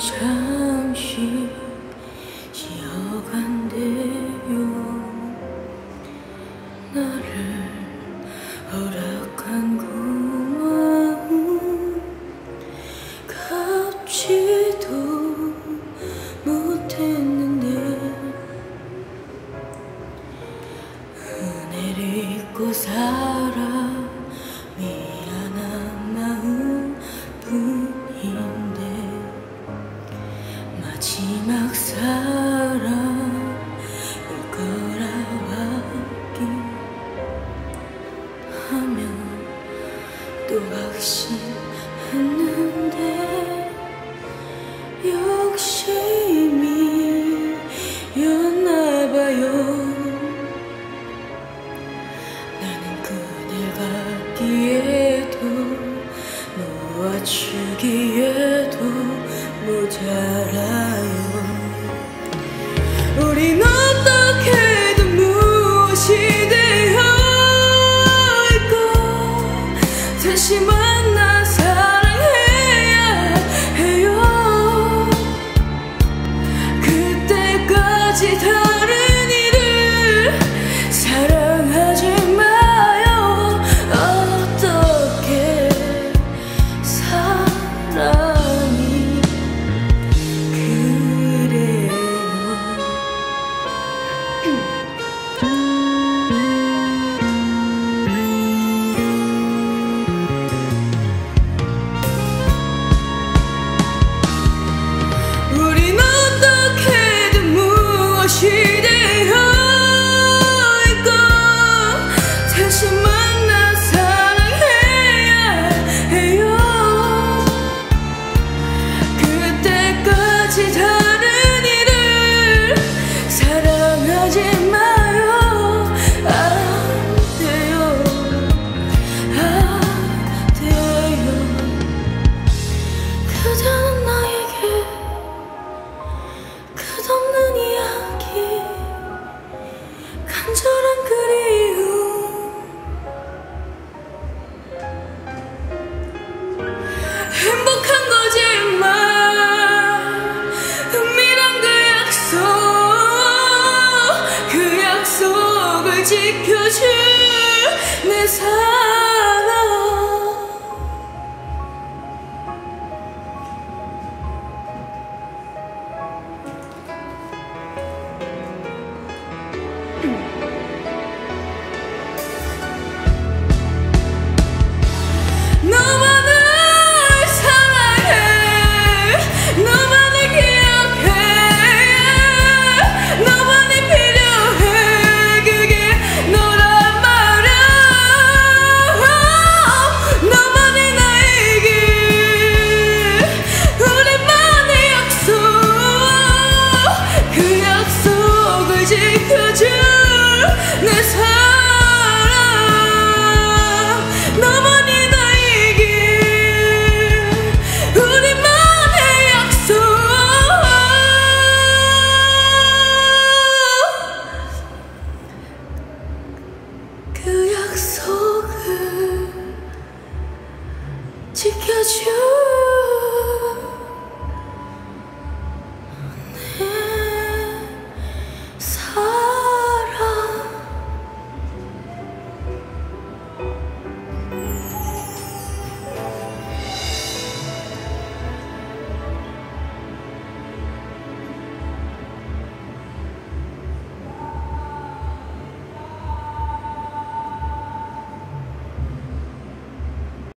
잠시 쉬어간대요. 나를 허락한 고마움 갚지도 못했는데 은혜를 잊고 살아 미안한 마음 뿐인데 마지막 사랑일 거라 확인하면 또 확신했는데 욕심이었나봐요. 나는 그댈 갖기에도 놓아주기에도 모자라요. 우린 어떻게든 무엇이 되어 있고 다시 만나 사랑해야 해요. 그때까지 다른 이를 사랑하지 마요. 어떻게 사랑이 그래요. 우린 어떻게든 무엇이 되어 있고 다시 만나 사랑해야 해요. 그때까지 다른 이를 사랑하지 마요. 안 돼요. 안 돼요. 그대는 나에게 끝없는 이야기 간절한 그리움 행복한 거짓말 은밀한 그 약속을 지켜줄 내 사랑.